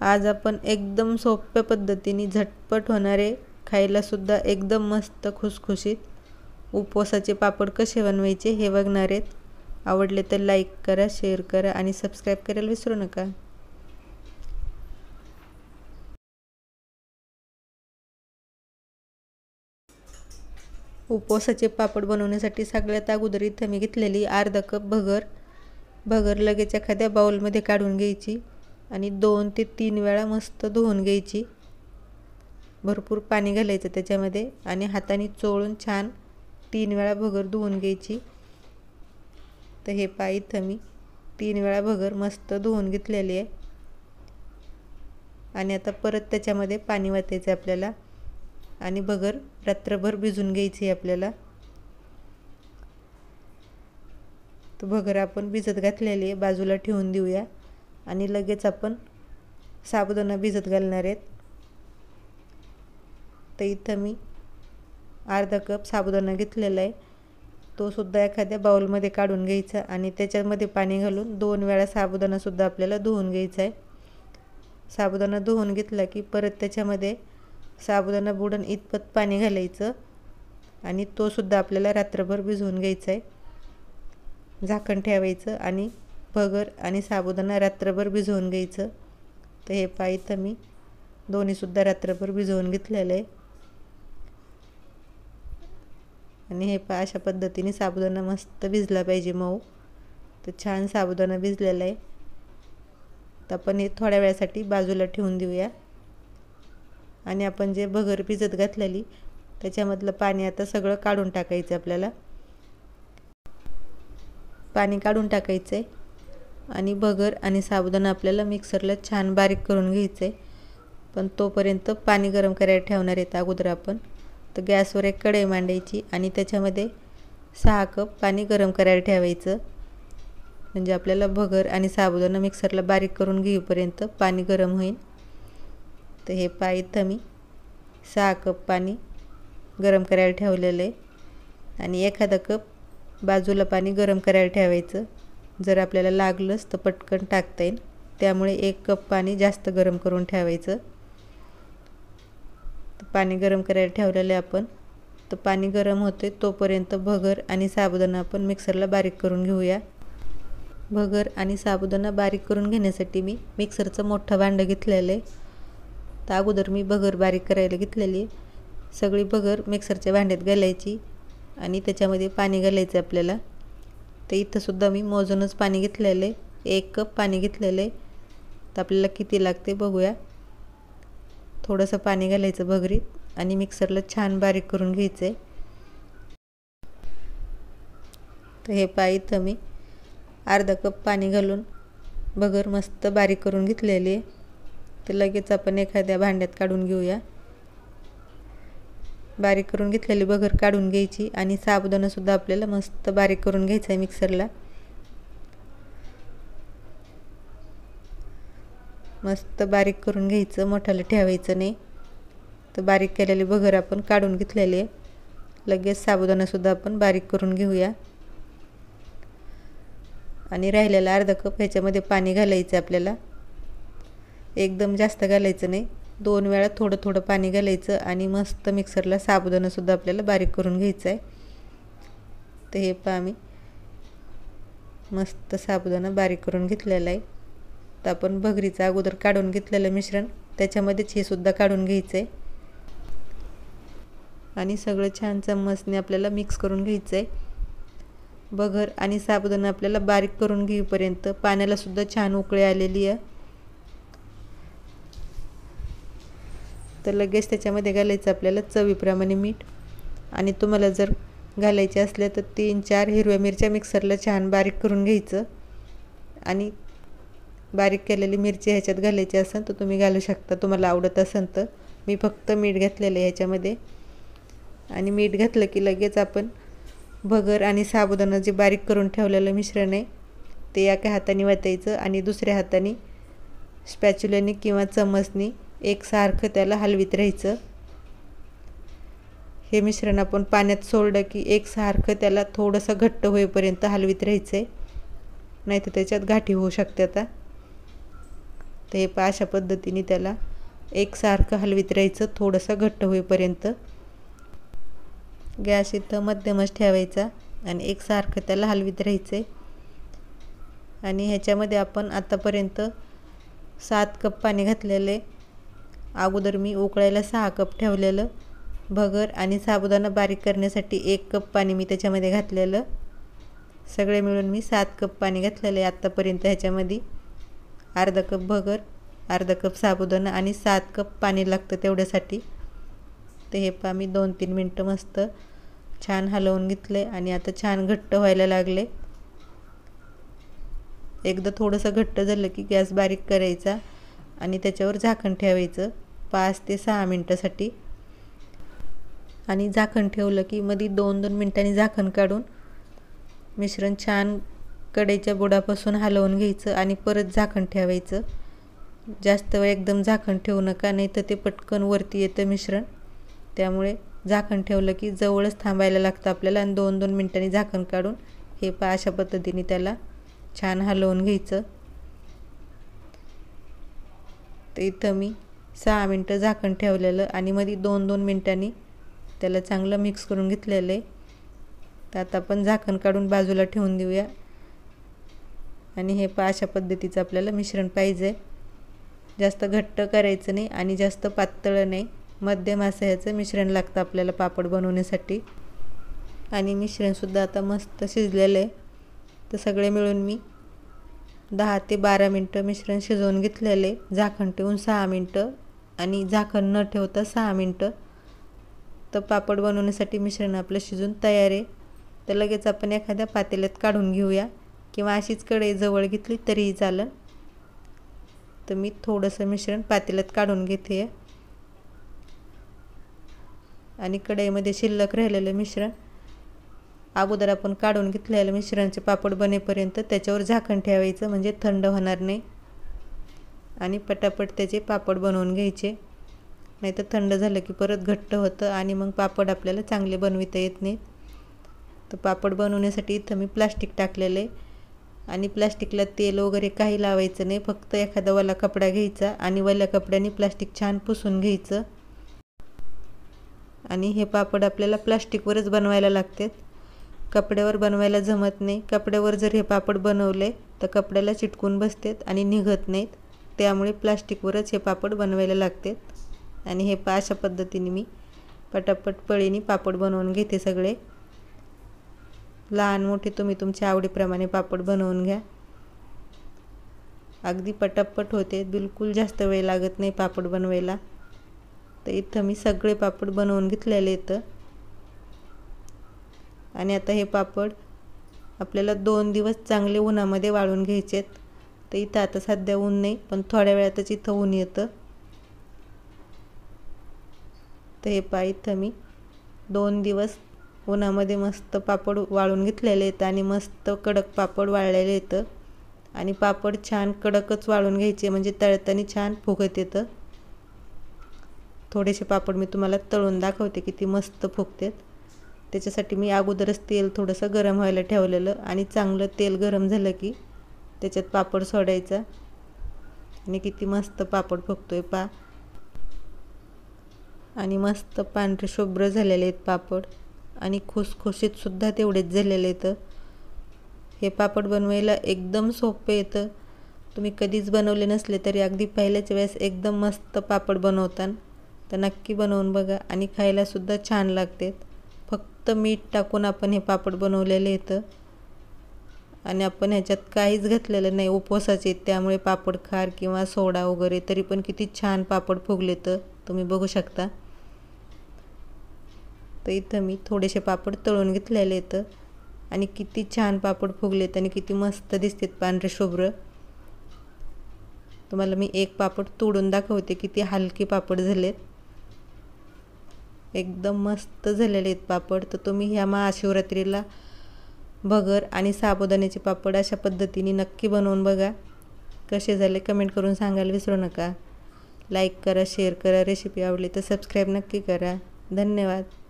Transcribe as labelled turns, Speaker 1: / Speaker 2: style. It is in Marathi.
Speaker 1: आज आपण एकदम सोप्या पद्धतीने झटपट होणारे, खायला सुद्धा एकदम मस्त खुसखुशीत उपवासाचे पापड कसे बनवायचे हे बघणार आहेत. आवडले तर लाईक करा, शेअर करा आणि सबस्क्राईब करायला विसरू नका. उपवासाचे पापड बनवण्यासाठी सगळ्यात अगोदर इथं मी घेतलेली अर्धा कप भगर लगेच एखाद्या बाउलमध्ये काढून घ्यायची आणि 2 ते 3 वेळा मस्त धुवून घ्यायची. भरपूर पाणी घालायचं त्याच्यामध्ये आणि हाताने चोळून छान 3 वेळा भगर धुवून घ्यायची. तर हे पहा इथं मी 3 वेळा भगर मस्त धुवून घेतलेली आहे. आणि आता परत त्याच्यामध्ये पाणी वाटायचं आपल्याला आणि भगर रात्रभर भिजून घ्यायची आपल्याला. तर भगर आपण भिजत घातलेली आहे, बाजूला ठेवून देऊया. आणि लगेच आपण साबुदाणा भिजत घालणार आहेत. तर इथं मी अर्धा कप साबुदाणा घेतलेला आहे, तो सुद्धा एखाद्या बाउलमध्ये काढून घ्यायचा आणि त्याच्यामध्ये पाणी घालून 2 वेळा साबुदाणा सुद्धा आपल्याला धुवून घ्यायचा आहे. साबुदाणा धुवून घेतला की परत त्याच्यामध्ये साबुदाणा बुडून इतपत पाणी घालायचं आणि तो सुद्धा आपल्याला रात्रभर भिजवून घ्यायचा आहे. झाकण ठेवायचं आणि भगर आणि साबुदाणा रात्रभर भिजवून घ्यायचं. तर हे पहा इथं मी दोन्हीसुद्धा रात्रभर भिजवून घेतलेलं आहे. आणि हे पहा अशा पद्धतीने साबुदाणा मस्त भिजला पाहिजे मऊ. तर छान साबुदाणा भिजलेला आहे. तर आपण हे थोड्या वेळासाठी बाजूला ठेवून देऊया. आणि आपण जे भगर भिजत घातलेली त्याच्यामधलं पाणी आता सगळं काढून टाकायचं आपल्याला. पाणी काढून टाकायचं आहे आणि भगर आणि साबुदाणा आपल्याला मिक्सरला छान बारीक करून घ्यायचं आहे. पण तोपर्यंत पाणी गरम करायला ठेवणार आहेत अगोदर आपण. तर गॅसवर एक कढई मांडायची आणि त्याच्यामध्ये 6 कप पाणी गरम करायला ठेवायचं. म्हणजे आपल्याला भगर आणि साबुदाणा मिक्सरला बारीक करून घेईपर्यंत पाणी गरम होईल. तर हे पहा इथं मी 6 कप पाणी गरम करायला ठेवलेलं आहे. आणि एखादा कप बाजूला पाणी गरम करायला ठेवायचं. जर आपल्याला लागलंच तर पटकन टाकता येईल, त्यामुळे 1 कप पाणी जास्त गरम करून ठेवायचं. तर पाणी गरम करायला ठेवलेलं आहे आपण. तर पाणी गरम होते तोपर्यंत भगर आणि साबुदाणा आपण मिक्सरला बारीक करून घेऊया. भगर आणि साबुदाणा बारीक करून घेण्यासाठी मी मिक्सरचं मोठं भांडं घेतलेलं आहे. तर अगोदर मी भगर बारीक करायला घेतलेली आहे. सगळी भगर मिक्सरच्या भांड्यात घालायची आणि त्याच्यामध्ये पाणी घालायचं आपल्याला. तर इथंसुद्धा मी मोजूनच पाणी घेतलेलं आहे, 1 कप पाणी घेतलेलं आहे. तर आपल्याला किती लागते बघूया. थोडंसं पाणी घालायचं भगरीत आणि मिक्सरला छान बारीक करून घ्यायचं आहे. तर हे पहा इथं मी अर्धा कप पाणी घालून भगर मस्त बारीक करून घेतलेली आहे. तर लगेच आपण एखाद्या भांड्यात काढून घेऊया. बारीक करून घेतलेली भगर काढून घ्यायची आणि साबुदाणासुद्धा आपल्याला मस्त बारीक करून घ्यायचा आहे मिक्सरला. मस्त बारीक करून घ्यायचं, मोठ्याला ठेवायचं नाही. तर बारीक केलेली भगर आपण काढून घेतलेली आहे. लगेच साबुदाणासुद्धा आपण बारीक करून घेऊया. आणि राहिलेला अर्धा कप ह्याच्यामध्ये पाणी घालायचं आपल्याला. एकदम जास्त घालायचं नाही, 2 वेळा थोडं थोडं पाणी घालायचं आणि मस्त मिक्सरला साबुदाणासुद्धा आपल्याला बारीक करून घ्यायचं आहे. तर हे पहा मी मस्त साबुदाणा बारीक करून घेतलेला आहे. तर आपण भगरीचं अगोदर काढून घेतलेलं मिश्रण त्याच्यामध्येच हे सुद्धा काढून घ्यायचं आहे. आणि सगळं छान चम्मचने आपल्याला मिक्स करून घ्यायचं आहे. भगर आणि साबुदाणा आपल्याला बारीक करून घेईपर्यंत पाण्याला सुद्धा छान उकळी आलेली आहे. तर लगेच त्याच्यामध्ये घालायचं आपल्याला चवीप्रमाणे मीठ. आणि तुम्हाला जर घालायचे असले तर 3-4 हिरव्या मिरच्या मिक्सरला छान बारीक करून घ्यायचं. आणि बारीक केलेली मिरची ह्याच्यात घालायची असेल तर तुम्ही घालू शकता, तुम्हाला आवडत असेल तर. मी फक्त मीठ घातलेलं आहे ह्याच्यामध्ये. आणि मीठ घातलं की लगेच आपण भगर आणि साबुदाणा जे बारीक करून ठेवलेलं मिश्रण आहे ते एका हाताने वतायचं आणि दुसऱ्या हाताने स्पॅच्युलाने किंवा चमचने एकसारखं त्याला हलवीत राहायचं. हे मिश्रण आपण पाण्यात सोडलं की एकसारखं त्याला थोडंसं घट्ट होईपर्यंत हलवीत राहायचं आहे, नाहीतर त्याच्यात गाठी होऊ शकतात. तर हे पहा अशा पद्धतीने त्याला एकसारखं हलवीत राहायचं थोडंसं घट्ट होईपर्यंत. गॅस इथं मध्यमच ठेवायचा आणि एकसारखं त्याला हलवीत राहायचं. आणि ह्याच्यामध्ये आपण आतापर्यंत 7 कप पाणी घातलेले. अगोदर मी उकळायला 6 कप ठेवलेलं. भगर आणि साबुदाणा बारीक करण्यासाठी 1 कप पाणी मी त्याच्यामध्ये घातलेलं. सगळे मिळून मी 7 कप पाणी घातलेलं आहे आत्तापर्यंत. ह्याच्यामध्ये अर्धा कप भगर, अर्धा कप साबुदाणा आणि 7 कप पाणी लागतं तेवढ्यासाठी. तर हे पहा मी 2-3 मिनटं मस्त छान हलवून घेतले आणि आता छान घट्ट व्हायला लागले. एकदा थोडंसं घट्ट झालं की गॅस बारीक करायचा आणि त्याच्यावर झाकण ठेवायचं 5 ते 6 मिनटासाठी. आणि झाकण ठेवलं की मध्ये 2-2 मिनटांनी झाकण काढून मिश्रण छान कढईच्या बुडापासून हलवून घ्यायचं आणि परत झाकण ठेवायचं. जास्त वेळ एकदम झाकण ठेवू नका, नाही तर ते पटकन वरती येतं मिश्रण. त्यामुळे झाकण ठेवलं की जवळच थांबायला लागतं आपल्याला आणि 2-2 मिनटांनी झाकण काढून हे पहा अशा पद्धतीने त्याला छान हलवून घ्यायचं. तर इथं मी 6 मिनटं झाकण ठेवलेलं आणि मध्ये 2-2 मिनटांनी त्याला चांगलं मिक्स करून घेतलेलं आहे. तर आता आपण झाकण काढून बाजूला ठेवून देऊया. आणि हे पहा अशा पद्धतीचं आपल्याला मिश्रण पाहिजे. जास्त घट्ट करायचं नाही आणि जास्त पातळ नाही, मध्यम असं ह्याचं मिश्रण लागतं आपल्याला पापड बनवण्यासाठी. आणि मिश्रणसुद्धा आता मस्त शिजलेलं आहे. तर सगळे मिळून मी 10 ते 12 मिनटं मिश्रण शिजवून घेतलेलं आहे. झाकण ठेवून 6 मिनटं आणि झाकण न ठेवता 6 मिनटं. तर पापड बनवण्यासाठी मिश्रण आपलं शिजून तयार आहे. तर लगेच आपण एखाद्या पातेल्यात काढून घेऊया किंवा अशीच कढई जवळ घेतली तरीही चालेल. तर मी थोडंसं मिश्रण पातेल्यात काढून घेते आणि कढईमध्ये शिल्लक राहिलेलं मिश्रण अगोदर आपण काढून घेतलेलं मिश्रणाचे पापड बनेपर्यंत त्याच्यावर झाकण ठेवायचं, म्हणजे थंड होणार नाही आणि पटापट त्याचे पापड बनवून घ्यायचे. नाही तर थंड झालं की परत घट्ट होतं आणि मग पापड आपल्याला चांगले बनविता येत नाहीत. तर पापड बनवण्यासाठी इथं मी प्लास्टिक टाकलेलं आहे आणि प्लास्टिकला तेल वगैरे काही लावायचं नाही. फक्त एखादा ओला कपडा घ्यायचा आणि ओल्या कपड्याने प्लास्टिक छान पुसून घ्यायचं. आणि हे पापड आपल्याला प्लास्टिकवरच बनवायला लागतात, कपड्यावर बनवायला जमत नाही. कपड्यावर जर हे पापड बनवले तर कपड्याला चिटकून बसतात आणि निघत नाहीत. त्यामुळे प्लास्टिकवरच हे पापड बनवायला लागतात. आणि हे अशा पद्धतीने मी पटापट पळीने पापड बनवून घेते सगळे. लहान मोठे तुम्ही तुमच्या आवडीप्रमाणे पापड बनवून घ्या. अगदी पटापट होते, बिलकुल जास्त वेळ लागत नाही पापड बनवायला. तर इथं मी सगळे पापड बनवून घेतलेले आहेत. आणि आता हे पापड आपल्याला 2 दिवस चांगले उन्हामध्ये वाळून घ्यायचे आहेत. तर इथं आता सध्या ऊन नाही, पण थोड्या वेळातच इथं ऊन येतं. तर हे पहा इथं मी 2 दिवस उन्हामध्ये मस्त पापड वाळून घेतलेले आहेत आणि मस्त कडक पापड वाळलेले आहेत. आणि पापड छान कडकच वाळून घ्यायचे, म्हणजे तळताना छान फुगत येतं. थोडेसे पापड मी तुम्हाला तळून दाखवते किती मस्त फुगतात. त्याच्यासाठी मी अगोदरच तेल थोडंसं गरम व्हायला ठेवलेलं आणि चांगलं तेल गरम झालं की त्याच्यात पापड सोडायचा आणि किती मस्त पापड फुगतोय पहा. आणि मस्त पांढरे शुभ्र झालेले आहेत पापड आणि खुसखुशीतसुद्धा तेवढेच झालेले आहेत. हे पापड बनवायला एकदम सोपे येतं. तुम्ही कधीच बनवले नसले तरी अगदी पहिल्याच वेळेस एकदम मस्त पापड बनवतात. तर नक्की बनवून बघा आणि खायलासुद्धा छान लागतात. फक्त मीठ टाकून आपण हे पापड बनवलेले आहेत आणि आपण ह्याच्यात काहीच घातलेलं नाही. उपवासाचे आहेत त्यामुळे पापड खार किंवा सोडा वगैरे, तरी पण किती छान पापड फुगलेत तुम्ही बघू शकता. तर इथं मी थोडेसे पापड तळून घेतलेले आहेत आणि किती छान पापड फुगलेत आणि किती मस्त दिसतात पांढरे शुभ्र. तुम्हाला मी एक पापड तोडून दाखवते किती हलके पापड झालेत. एकदम मस्त झालेले आहेत पापड. तर तुम्ही ह्या महाशिवरात्रीला भगर आणि साबुदाण्याचे पापड अशा पद्धतीने नक्की बनवून बघा. कसे झाले कमेंट करून सांगायला विसरू नका. लाईक करा, शेअर करा. रेसिपी आवडली तर सबस्क्राईब नक्की करा. धन्यवाद.